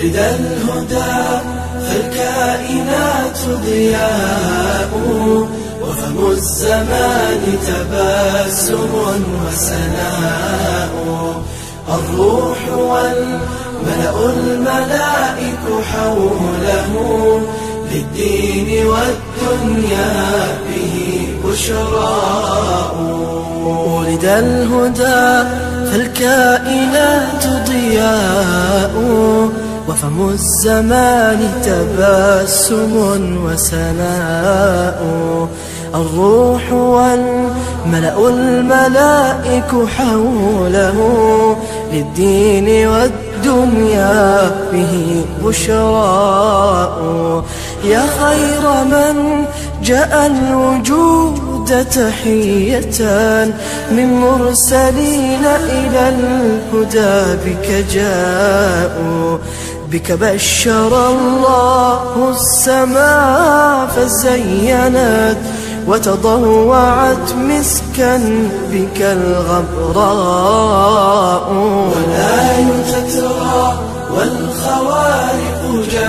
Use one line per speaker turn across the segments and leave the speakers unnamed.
ولد الهدى فالكائنات ضياء، وفم الزمان تبسم وسناء. الروح والملأ الملائك حوله، للدين والدنيا به بشراء. ولد الهدى فالكائنات ضياء، وفم الزمان تبسم وسناء. الروح والملأ الملائك حوله، للدين والدنيا به بشراء. يا خير من جاء الوجود تحية، من مرسلين إلى الهدى بك جاءوا. بك بشر الله السماء فزينت، وتضوعت مسكا بك الغبراء. والآي تترى والخوارق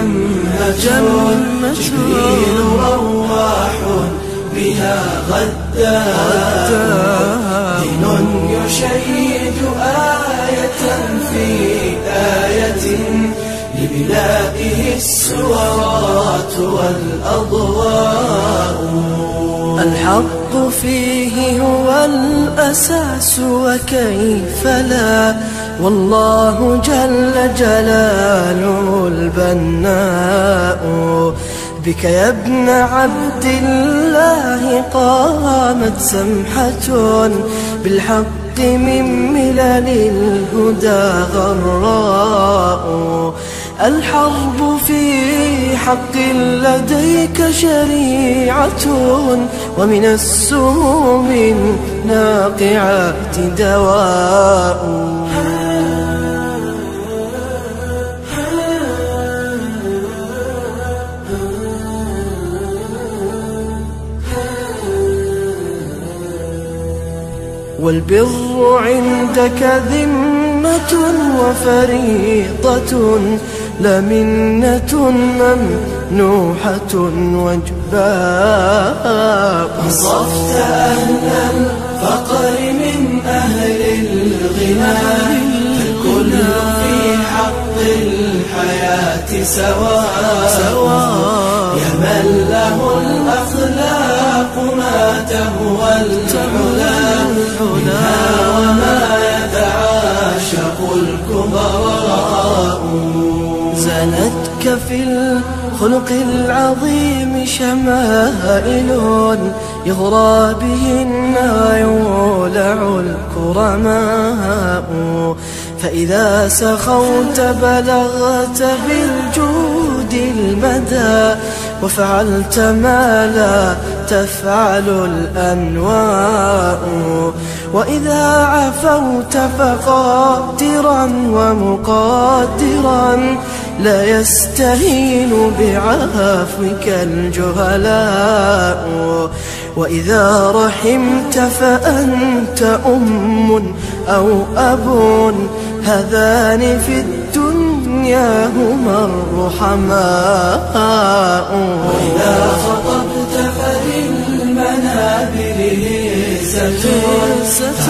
جمة، جبريل رواح بها غدا. دين يشيد آية في آية، لبلائه السورات والأضواء. الحق فيه هو الأساس وكيف لا، والله جل جلاله البناء. بك يا ابن عبد الله قامت سمحة، بالحق من ملل الهدى غراء. الحرب في حق لديك شريعة، ومن السموم الناقعات دواء. والبر عندك ذمة وفريضة، لا منة ممنوحة وجباء. أنصفت أهل الفقر من أهل الغنى، فالكل في حق الحياة سواء. يا من له الأخلاق ما تهوى العلا، منها وما يتعاشق الكبراء. زانتك في الخلق العظيم شمائل، يغرى بهن يولع الكرماء. فإذا سخوت بلغت بالجود المدى، وفعلت ما لا تفعل الأنواء. وإذا عفوت فقادرا ومقادرا، لا يستهين بعفوك الجهلاء. وإذا رحمت فأنت أم أو أب، هذان في الدنيا هما الرحماء. وإذا خطبت فللمنابر هزة،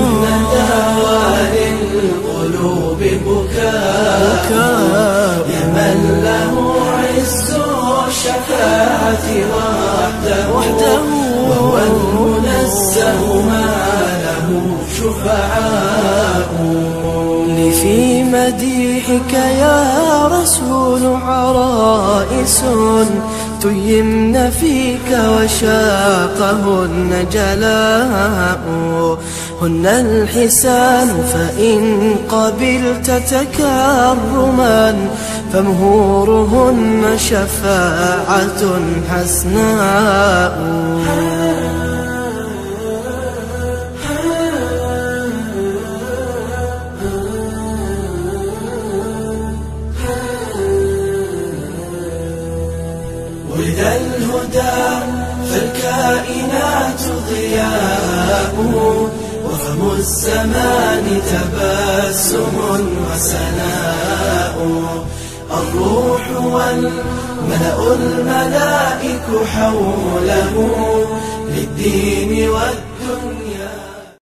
داوى للقلوب بكاء. يا من له عز الشفاعة وحده، وهو المنزه ما له شفعاء. في مديحك يا رسول عرائس، تيمن فيك وشاقهن جلاء. هن الحسان فإن قبلت تكرما، فمهورهن شفاعة حسناء. ولد الهدى فالكائنات ضياء، وفم الزمان تبسم وسناء. الروح والملأ الملائك حوله للدين والدنيا